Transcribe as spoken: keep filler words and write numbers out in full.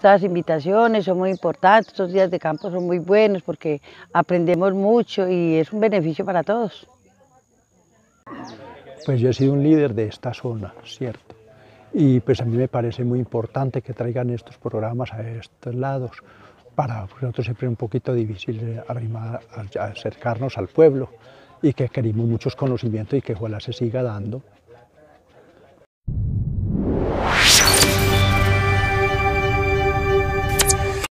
Estas invitaciones son muy importantes, estos días de campo son muy buenos porque aprendemos mucho y es un beneficio para todos. Pues yo he sido un líder de esta zona, ¿cierto? Y pues a mí me parece muy importante que traigan estos programas a estos lados, para nosotros siempre es un poquito difícil arrimar, acercarnos al pueblo y que queremos muchos conocimientos y que ojalá se siga dando.